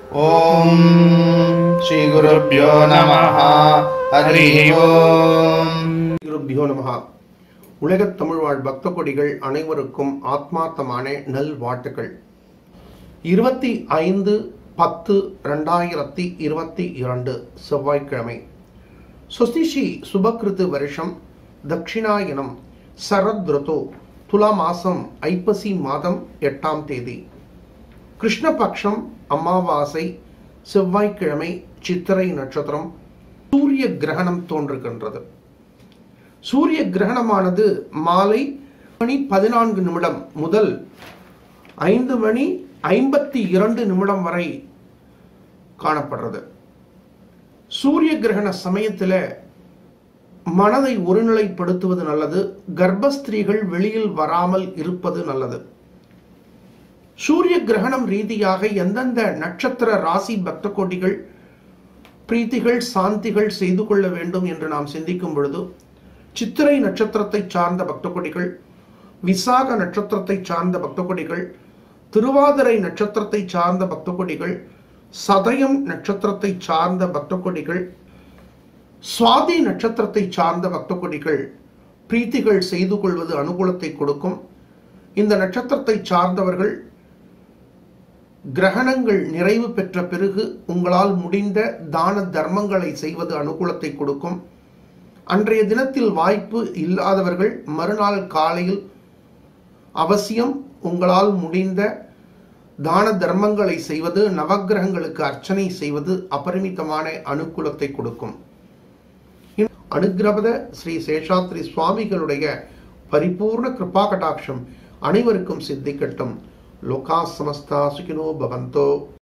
ஓம் ஸ்ரீ குருப்யோ நமஹ. ஹரி ஓம். குருப்யோ நமஹ. உலகத் தமிழ் வாழ் பக்த கொடிகள் அனைவருக்கும் ஆத்மார்த்தமான நல்வாழ்த்துக்கள். 25/10/2022 செவ்வாய்க்கிழமை. சுஸ்திஷி சுபகிருத்து வருஷம் தட்சிணாயனம் சரத் ருது துலா மாசம் ஐப்பசி மாதம் 8ஆம் தேதி. கிருஷ்ணபக்ஷம் அமாவாசை செவ்வாய்க்கிழமை சித்திரை நட்சத்திரம். சூரிய கிரகணம் தோன்றுகின்றது. சூரிய கிரகணமானது மாலை 14 முதல் 5:52 வரை காணப்படுறது. சூரிய கிரகண சமயத்தில் மனதை ஒருநிலைப்படுத்துவது நல்லது. கர்ப்பஸ்திரீகள் வெளியில் வராமல் இருப்பது நல்லது. சூரிய கிரகணம் ரீதியாக எந்தெந்த நட்சத்திர ராசி பக்த கோடிகள் பிரீத்திகள் சாந்திகள் செய்து கொள்ள வேண்டும் என்று நாம் சிந்திக்கும் பொழுது, சித்திரை நட்சத்திரத்தை சார்ந்த பக்த கோடிகள், விசாக நட்சத்திரத்தை சார்ந்த பக்த கோடிகள், திருவாதிரை நட்சத்திரத்தை சார்ந்த பக்த கோடிகள், சதயம் நட்சத்திரத்தை சார்ந்த பக்த கோடிகள், சுவாதி நட்சத்திரத்தை சார்ந்த பக்த கோடிகள் பிரீத்திகள் செய்து கொள்வது அனுகூலத்தை கொடுக்கும். இந்த நட்சத்திரத்தை சார்ந்தவர்கள் கிரகணங்கள் நிறைவு பெற்ற பிறகு உங்களால் முடிந்த தான தர்மங்களை செய்வது அனுகூலத்தை கொடுக்கும். அன்றைய தினத்தில் வாய்ப்பு இல்லாதவர்கள் மறுநாள் காலையில் அவசியம் உங்களால் முடிந்த தான தர்மங்களை செய்வது, நவக்கிரகங்களுக்கு அர்ச்சனை செய்வது அபரிமிதமான அனுகூலத்தை கொடுக்கும். அனுக்கிரபத ஸ்ரீ சேஷாத்ரி சுவாமிகளுடைய பரிபூர்ண கிருபா கடாட்சம் அனைவருக்கும் சித்திக்கட்டும். லோகா சமஸ்தா சுகினோ பவந்தோ.